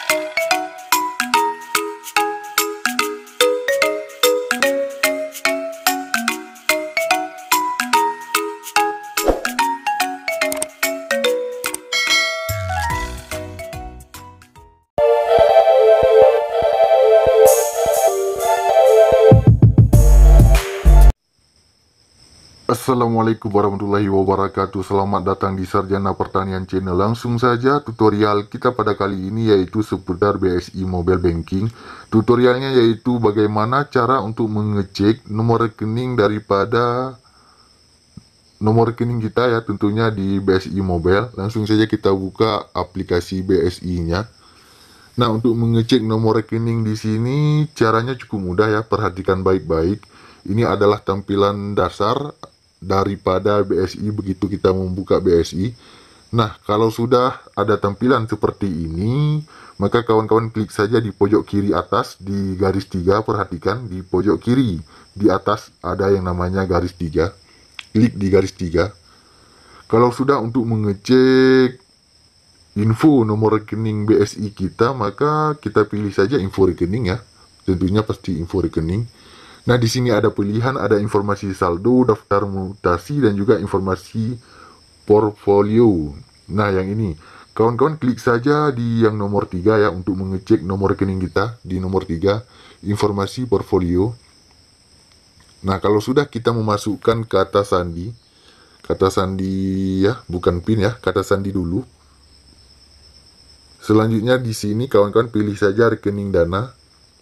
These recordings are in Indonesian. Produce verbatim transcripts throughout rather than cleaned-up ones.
Assalamualaikum warahmatullahi wabarakatuh. Selamat datang di Sarjana Pertanian Channel. Langsung saja tutorial kita pada kali ini yaitu seputar B S I Mobile Banking. Tutorialnya yaitu bagaimana cara untuk mengecek nomor rekening daripada nomor rekening kita ya, tentunya di B S I Mobile. Langsung saja kita buka aplikasi B S I-nya. Nah, untuk mengecek nomor rekening di sini caranya cukup mudah ya. Perhatikan baik-baik. Ini adalah tampilan dasar daripada B S I begitu kita membuka B S I. Nah, kalau sudah ada tampilan seperti ini, maka kawan-kawan klik saja di pojok kiri atas di garis tiga. Perhatikan di pojok kiri di atas ada yang namanya garis tiga. Klik di garis tiga. Kalau sudah untuk mengecek info nomor rekening B S I kita, maka kita pilih saja info rekening ya. Tentunya pasti info rekening. Nah, di sini ada pilihan, ada informasi saldo, daftar mutasi, dan juga informasi portfolio. Nah, yang ini, kawan-kawan klik saja di yang nomor tiga ya, untuk mengecek nomor rekening kita. Di nomor tiga, informasi portfolio. Nah, kalau sudah kita memasukkan kata sandi, kata sandi ya, bukan PIN ya, kata sandi dulu. Selanjutnya di sini kawan-kawan pilih saja rekening dana.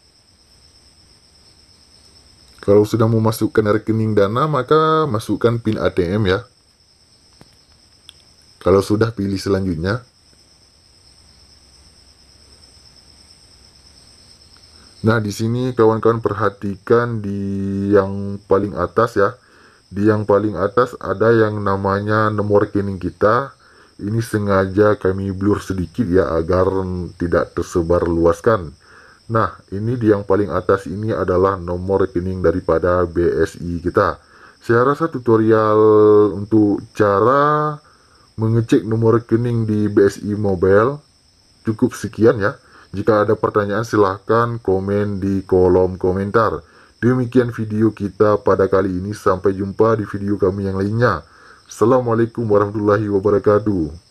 Kalau sudah memasukkan rekening dana, maka masukkan PIN A T M ya. Kalau sudah, pilih selanjutnya. Nah, di sini kawan-kawan perhatikan di yang paling atas ya. Di yang paling atas ada yang namanya nomor rekening kita. Ini sengaja kami blur sedikit ya, agar tidak tersebar luaskan. Nah, ini di yang paling atas ini adalah nomor rekening daripada B S I kita. Saya rasa tutorial untuk cara mengecek nomor rekening di B S I Mobile cukup sekian ya. Jika ada pertanyaan silahkan komen di kolom komentar. Demikian video kita pada kali ini. Sampai jumpa di video kami yang lainnya. Assalamualaikum warahmatullahi wabarakatuh.